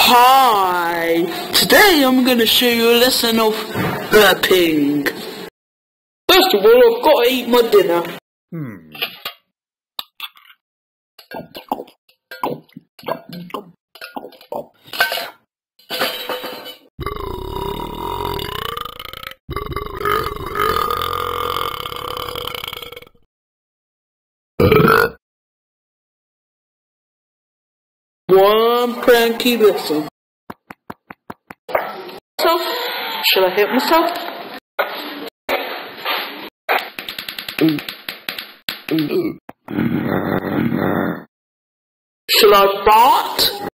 Hi! Today I'm going to show you a lesson of burping. First of all, I've got to eat my dinner. One cranky lesson. Shall I hit myself? Shall I fart?